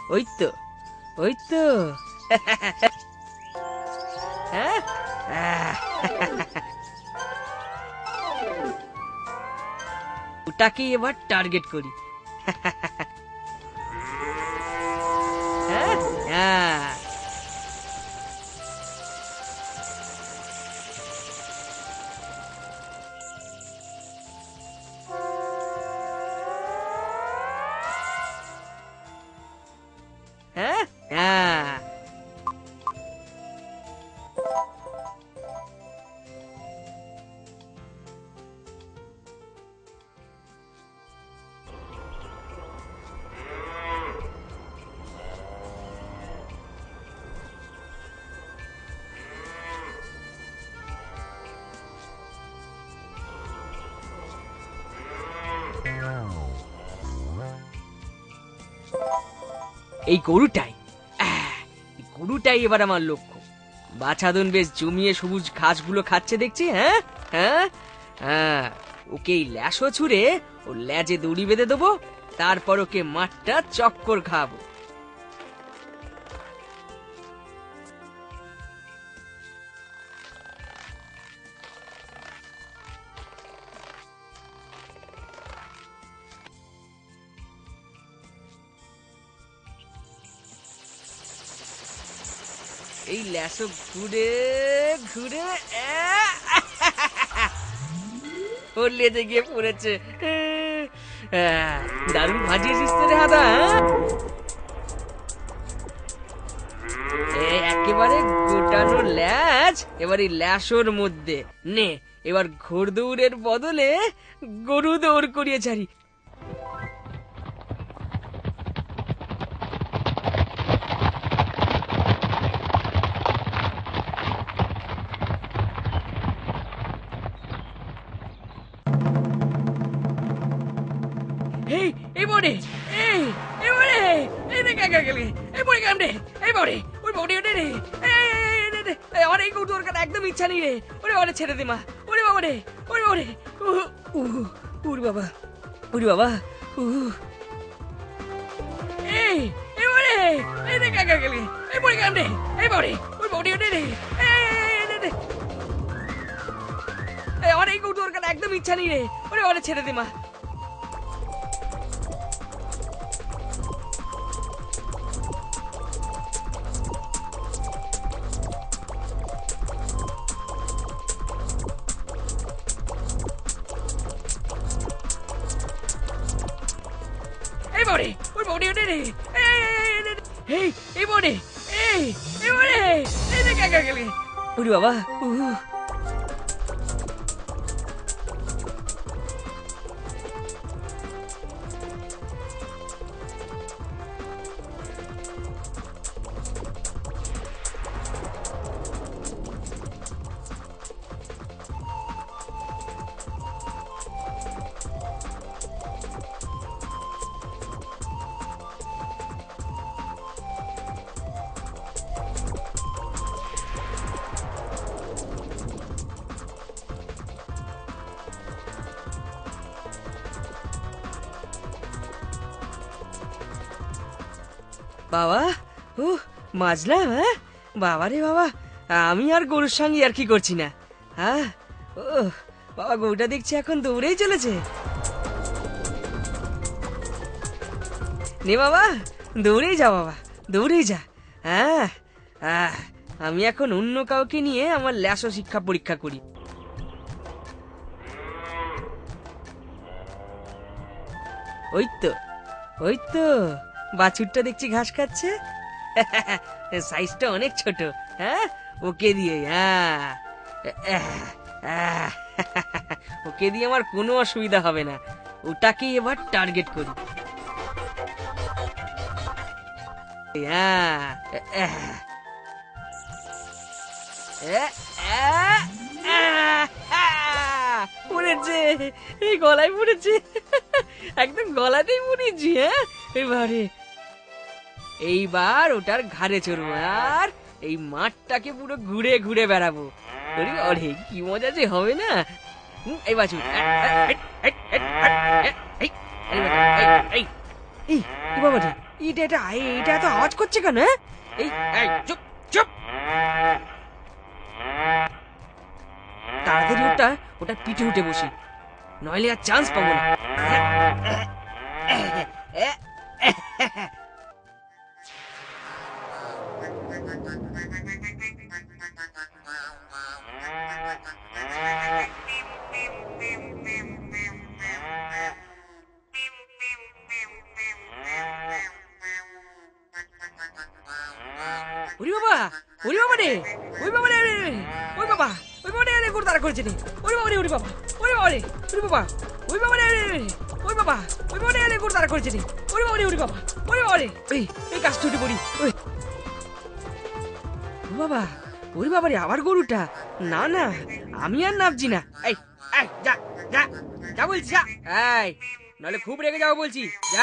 ওই তো, ওই তো। হ্যাঁ, ওটাকে এবার টার্গেট করি। হ্যাঁ, হ্যাঁ। হ্যাঁ, হ্যাঁ। এই গরুটাই, এই গরুটাই এবার আমার লক্ষ্য। বাছাধন বেশ জমিয়ে সবুজ ঘাসগুলো খাচ্ছে দেখছি। হ্যাঁ, হ্যাঁ, হ্যাঁ। ওকে এই ল্যাশো ছুঁড়ে ওর ল্যাজে দড়ি বেঁধে দেবো, তারপর ওকে মাঠটা চক্কর খাবো। এই ল্যাশো ঘুরে ঘুরে ওর লেজে গিয়ে পড়েছে। দারুণ ভাজিয়েছিস তো রে হাদা। একেবারে গোটানো ল্যাজ এবার এই ল্যাশোর মধ্যে নে। এবার ঘোড় দৌড়ের বদলে গরু দৌড় করিয়ে ছাড়ি। এই এই বড়ে, এই এই বড়ে, এই রে কাকা গেলে, এই বড়ে কামড়ে, এই বড়ে, ওই বড়ে ওঠে রে। আমার এই কৌতুর কাটা একদম ইচ্ছা নেই রে। ওরে ওরে ছেড়ে দে মা। ওরে বাবা রে, ওরে বাবা রে। উর বাবা, উর বাবা। এই এই বড়ে, এই রে কাকা গেলে, এই বড়ে কামড়ে, এই বড়ে, ওই বড়ে ওঠে রে। আমার এই কৌতুর কাটা একদম ইচ্ছা নেই রে। ওরে ওরে ছেড়ে দে মা। এই বড়ে, ওই বড়ে ওঠে রে। এই এই বড়ে, এই এই বড়ে, এই রে কাকা গেলে। ওরে বাবা। বাবা, মাজলাম। হ্যাঁ বাবা রে বাবা, আমি আর গরুর সঙ্গে আর কি করছি না। হ্যাঁ, ও বাবা, গরুটা দেখছি এখন দৌড়েই চলেছে। নে বাবা, দৌড়েই যা বাবা, দৌড়েই যা। হ্যাঁ, আমি এখন অন্য কাউকে নিয়ে আমার ল্যাশো শিক্ষা পরীক্ষা করি। ওই তো, ওই তো, বাছুরটা দেখছি ঘাস খাচ্ছে। সাইজটা অনেক ছোট। হ্যাঁ, ওকে দিয়ে, ওকে দিয়ে আমার কোনো অসুবিধা হবে না। ওটাকেই এবার টার্গেট করি। পড়েছে, এই গলায় পড়েছে, একদম গলাতেই পড়েছি। হ্যাঁ, এবারে এইবার ওটার ঘাড়ে চড়বো আর এই মাঠটাকে পুরো ঘুরে ঘুরে বেড়াবো। অরে কি মজা যে হবে না। এই বাছুর, এই বাবা, এটা এটা এটা এত আওয়াজ করছে কেন? এই এই চুপ চুপ, তাড়াতাড়ি ওটা ওটা পিঠে উঠে বসি, নইলে আর চান্স পাবো না। ওরে বাবা, ওরে বাবা রে, ওই বাবা রে, ওই বাবা, ওই বাবা রে, গরু তাড়া করেছে রে, ওরে বাবা রে, ওরে বাবা, ওরে বাবা রে, ওরে বাবা, ওই বাবা রে, ওই বাবা, ওই বাবা রে, গরু তাড়া করেছে রে, ওরে বাবা রে, ওরে বাবা, ওরে বাবা রে, এই গাছ ছুটে পড়ি। ও বাবা, ওরে বাবা রে, আবার গরুটা, না না আমি আর নামছি না। এই এই যা যা যা বলছি, যা, এই নাহলে খুব রেগে যাও বলছি, যা।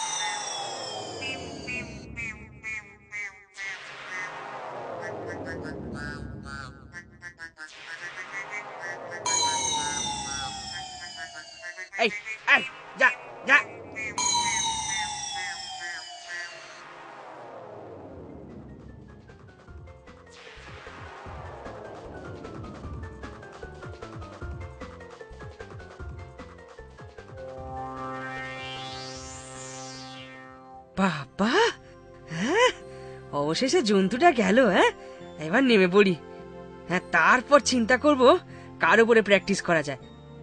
এই এই যা যা। বাবা, হ্যাঁ অবশেষে জন্তুটা গেল। হ্যাঁ এবার নেমে পড়ি। হ্যাঁ তারপর চিন্তা করব কার উপরে প্র্যাকটিস করা যায়।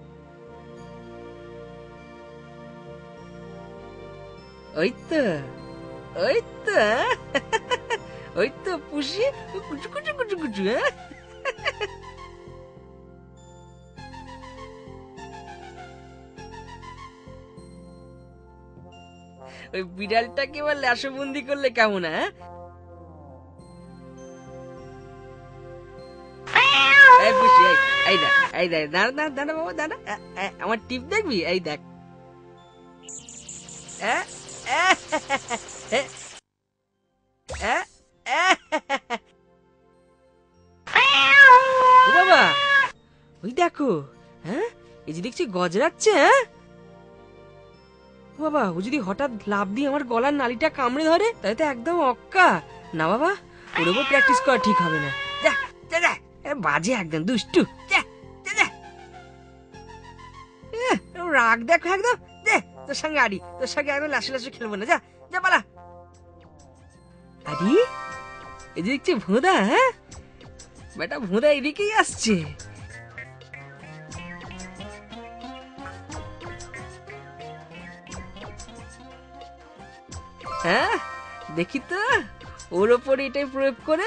ওই তো ওই তো ওই তো পুষি, কুচু কুচু কুচু কুচু। হ্যাঁ ওই বিড়ালটাকে এবার লাশবন্দি করলে কেমন? হ্যাঁ এই পুষি, এই দেখ, এই দেখ, দাঁড়া দাঁড়া দাঁড়া বাবা, দাঁড়া, আমার টিপ দেখবি? এই দেখ, বাবা ওই দেখো, হ্যাঁ এই যে দেখছি গজরাচ্ছে। হ্যাঁ বাবা, ও যদি হঠাৎ লাফ দিয়ে আমার গলার নালিটা কামড়ে ধরে তাহলে তো একদম অক্কা। না বাবা, ওর উপর প্র্যাকটিস করা ঠিক হবে না। যা যা যা, বাজে একদম দুষ্টু। যা যা যা, রাগ দেখো একদম। দে তোর সঙ্গে আড়ি, তোর সঙ্গে একদম লাসে লাসে খেলবো না। যা যা পালা। আরে এই যে দেখছি ভোঁদা। হ্যাঁ বেটা ভোঁদা এদিকেই আসছে। হ্যাঁ দেখি তো ওর ওপর এটাই প্রয়োগ করে।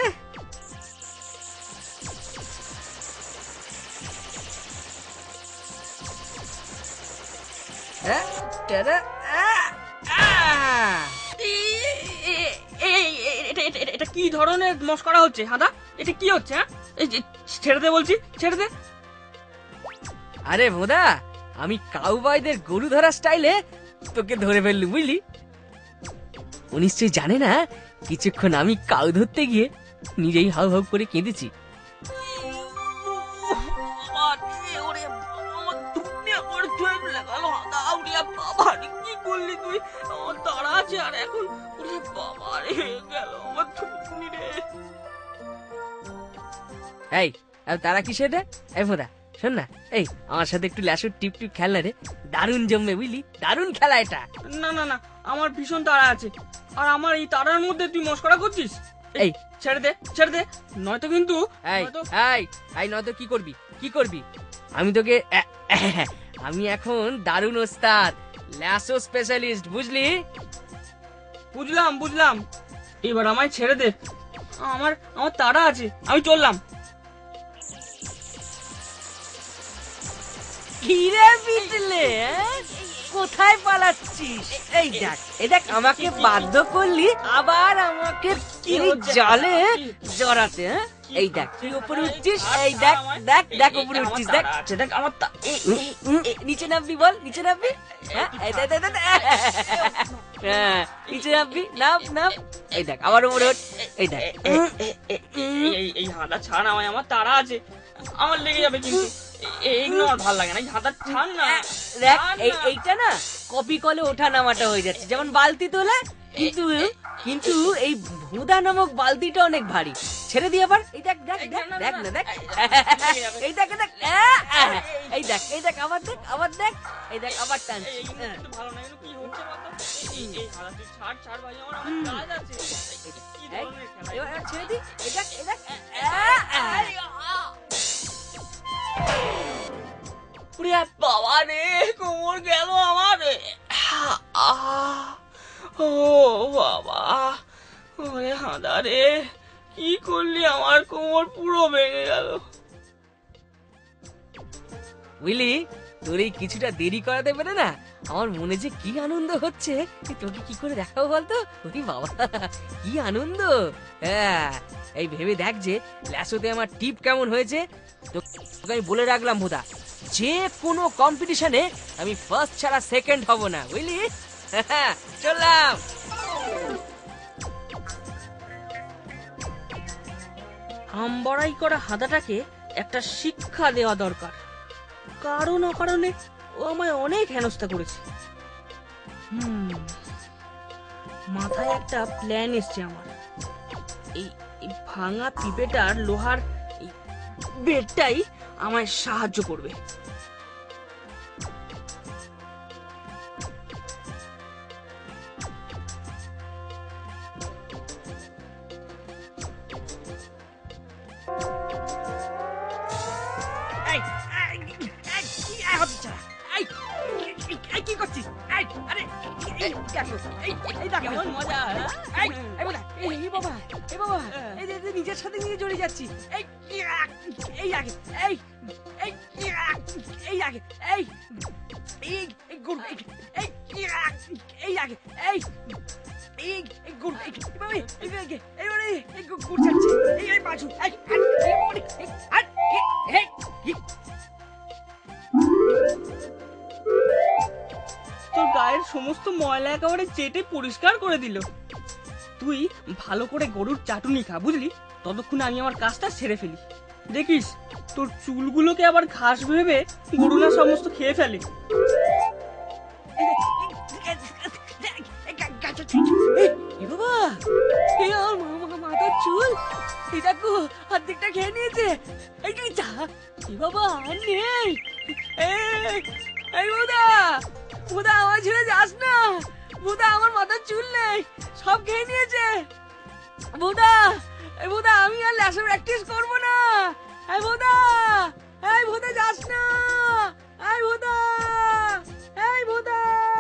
এটা কি ধরনের মস্করা হচ্ছে হাদা? এটা কি হচ্ছে? হ্যাঁ ছেড়ে দে বলছি, ছেড়ে দে। আরে ভোদা, আমি কাউবয়দের গরু ধরা স্টাইলে তোকে ধরে ফেললু, বুঝলি? ও নিশ্চয়ই জানে না কিছুক্ষণ আমি কাউ ধরতে গিয়ে নিজেই হাউ হাউ করে কেঁদেছি। কি করলি তুই? আমার তাড়া আছে আর এখন বাবা রে গেল আমার থুতনি রে। এই তারা কি সেটা? এই ভোদা শোন না, এই আমার সাথে একটু ল্যাসুর টিপ টিপ খেলনা রে, দারুণ জমবে বুঝলি, দারুণ খেলা এটা। না না না, আমার ভীষণ তাড়া আছে, আর আমার এই তাড়ার মধ্যে তুই মস্করা করছিস। এই ছেড়ে দে, ছেড়ে দে, নয়তো কিন্তু। এই নয়তো কি করবি? কি করবি? আমি তোকে আমি এখন দারুণ ওস্তাদ, ল্যাসো স্পেশালিস্ট, বুঝলি? বুঝলাম বুঝলাম, এবার আমায় ছেড়ে দে, আমার আমার তাড়া আছে, আমি চললাম। কিরে বিটলে, কোথায় পালাচ্ছিস? এই দেখ, এই দেখ, আমাকে বাধ্য করলি আবার আমাকে জালে জড়াতে। এই দেখ তুই উপরে উঠছিস, এই দেখ দেখ দেখ উপরে উঠছিস, দেখ দেখ আমার নিচে নামবি, বল নিচে নামবি। হ্যাঁ নিচে নামবি, নাম নাম। এই দেখ আবার উপরে উঠ, এই দেখ। এই হাঁটা ছাড় আমায়, আমার তাড়া আছে, আমার লেগে যাবে কিন্তু। এইগুলো আমার ভালো লাগে না, এই হাঁটা ছাড় না। দেখ এইটা না কপি কলে ওঠা নামাটা হয়ে যাচ্ছে, যেমন বালতি তোলা কিন্তু কিন্তু এই ভুদা নামক বালতিটা অনেক ভারী, ছেড়ে দিয়ে আবার। এই দেখ দেখ দেখ দেখ না দেখ, এই দেখ দেখ, এই দেখ এই দেখ, আবার দেখ আবার দেখ, এই দেখ আবার টানছি। একটু ভালো না, এগুলো কি হচ্ছে বলতো? এই হালা তুই ছাড় ছাড় ভাই, আমার কাজ আছে। কি ধরনের খেলা? এবার ছেড়ে দি, এই দেখ এই দেখ। ওরে বাবা রে, কোমর গেল আমার। ও বাবা, ওরে হাঁদা রে, কি করলি? আমার কোমর পুরো ভেঙে গেল। বুঝলি, তোর এই কিছুটা দেরি করাতে পেরে না আমার মনে যে কি আনন্দ হচ্ছে, তোকে কি করে দেখাবো বলতো? ওরে বাবা, কি আনন্দ! হ্যাঁ, এই ভেবে দেখ যে ল্যাসোতে আমার টিপ কেমন হয়েছে। তোকে আমি বলে রাখলাম ভোদা, যে কোনো কম্পিটিশনে আমি ফার্স্ট ছাড়া সেকেন্ড হব না, বুঝলি? চললাম। আমবড়াই করা হাদাটাকে একটা শিক্ষা দেওয়া দরকার। কারণ অকারণে ও আমায় অনেক হেনস্থা করেছে। মাথায় একটা প্ল্যান এসছে আমার। এই এই ভাঙা পিপেটার লোহার এই বেডটাই আমায় সাহায্য করবে। কি করছিস? কেমন মজা? নিজের সাথে নিজে জড়িয়ে যাচ্ছি। এই আগে, এই আগে, তোর গায়ের সমস্ত ময়লা একেবারে চেটে পরিষ্কার করে দিল। তুই ভালো করে গরুর চাটুনি খা, বুঝলি? ততক্ষণে আমি আমার কাজটা সেরে ফেলি। দেখিস তোর চুলগুলোকে আবার ঘাস ভেবে গরু না সমস্ত খেয়ে ফেলে। বাবা, এই আমার মাথার চুল, এই দেখো অর্ধেকটা খেয়ে নিয়েছে। এই যা, বাবা আর নেই। এই বুদা, বুদা আমার ছেড়ে যাস না। বুদা, আমার মাথার চুল নেই, সব খেয়ে নিয়েছে। বুদা, এই বুদা, আমি আর ল্যাসো প্র্যাকটিস করবো না। এই বুদা, এই বুদা যাস না। এই বুদা, এই বুদা।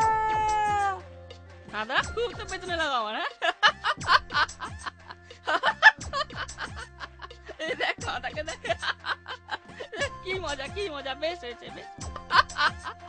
দাদা খুব তো পেছনে লাগা আমার। এই দেখ, দাদাকে দেখ, কি মজা কি মজা, বেশ হয়েছে বেশ।